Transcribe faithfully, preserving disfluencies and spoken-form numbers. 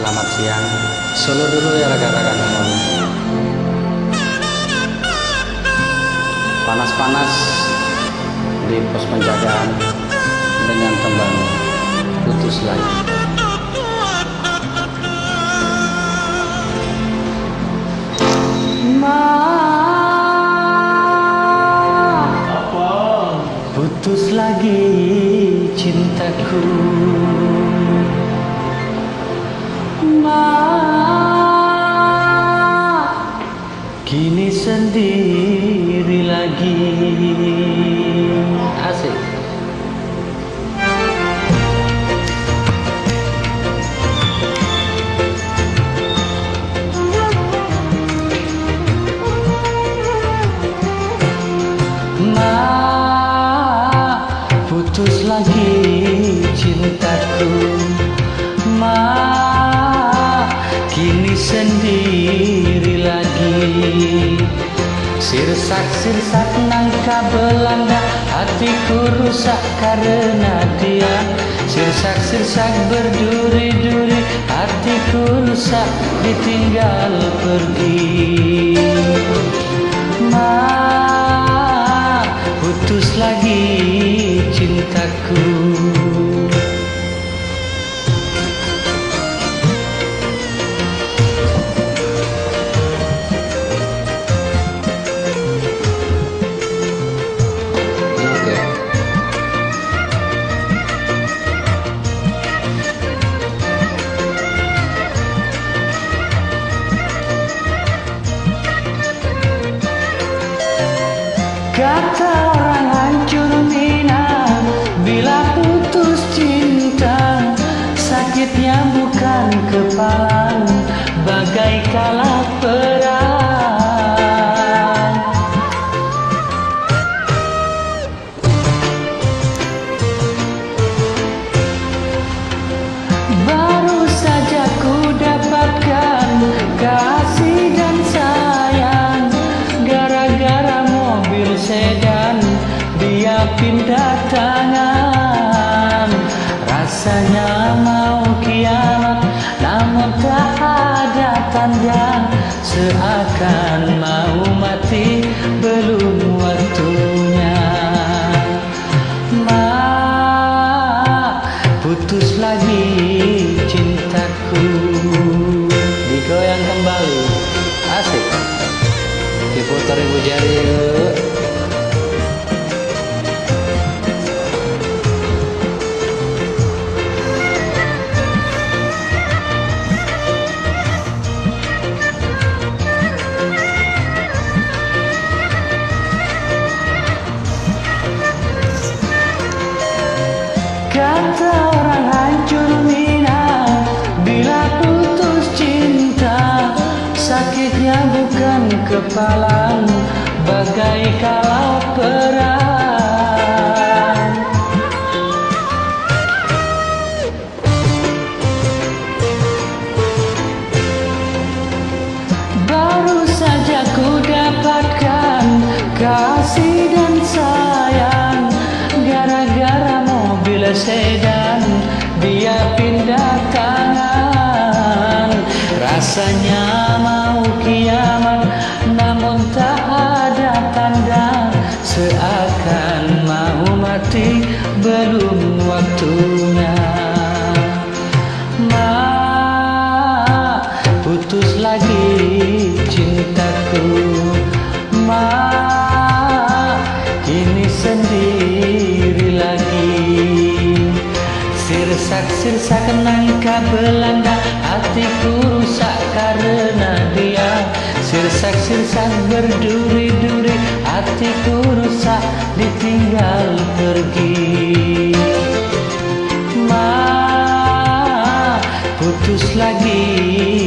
selamat siang. Solo dulu ya rekan-rekan semuanya. Panas-panas di pos penjagaan dengan tembang Putus Lagi. Ma, apa? Putus lagi cintaku. Ma, kini sendiri lagi. Asik. Ma, putus lagi cintaku. Ma, kini sendiri lagi. Sirsak-sirsak nangka Belanda, hatiku rusak karena dia. Sirsak-sirsak berduri-duri, hatiku rusak ditinggal pergi. Ma, putus lagi cintaku. Kata orang hancur minang, bila putus cinta, sakitnya bukan kepala, bagai kala perang. Baru saja ku dapatkan kasih dan sayang, gara-gara sedan dia pindah tangan. Rasanya mau kiamat, namun tak ada tanda, seakan mau mati belum waktunya. Ma, putus lagi cintaku. Digoyang kembali, asik. Diputar ibu jari yuk. Kata orang hancur minang, bila putus cinta, sakitnya bukan kepala, bagai kala perang. Baru saja ku dapatkan kasih dan sayang, gara-gara mobil sedan dia pindah tangan. Rasanya mau kiamat, namun tak ada tanda, seakan mau mati belum waktunya. Ma, putus lagi cintaku. Ma, kini sendiri lagi. Sirsak-sirsak nangka Belanda, hatiku rusak karena dia. Sirsak-sirsak berduri-duri, hatiku rusak ditinggal pergi. Ma, putus lagi